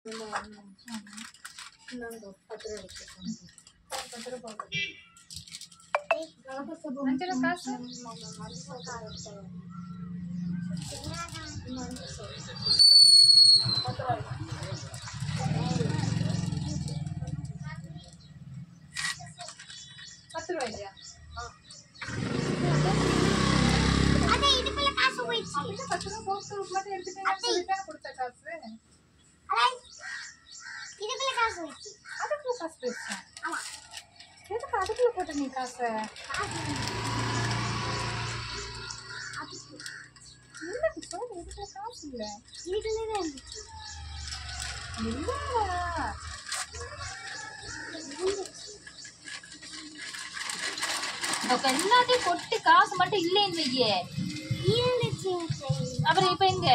அதுக்குள்ள போட்ட நீ காசை காசு இல்ல எல்லாத்தையும் கொட்டி காசு மட்டும் இல்லைன்னு வையே. அப்புறம் இப்ப எங்க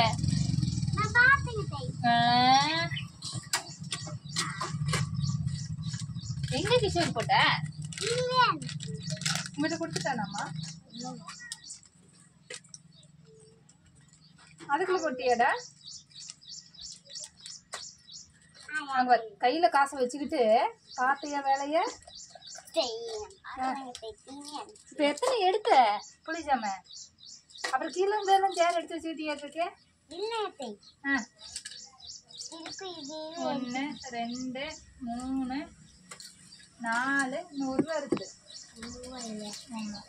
எங்க கிஷோர் போட்ட உங்கள்கிட்ட கொடுத்துட்டானாமா? அதுக்குள்ள கொட்டியாடா? அங்க கையில காசை வச்சுக்கிட்டு பாத்தியா வேலைய? இப்ப எத்தனை எடுத்த புளிஜாம? அப்புறம் கீழே எல்லாம் சேர் எடுத்து வச்சுக்கிட்டியா இருக்கு? 1 2 3 4 100 ரூபா இருக்குது.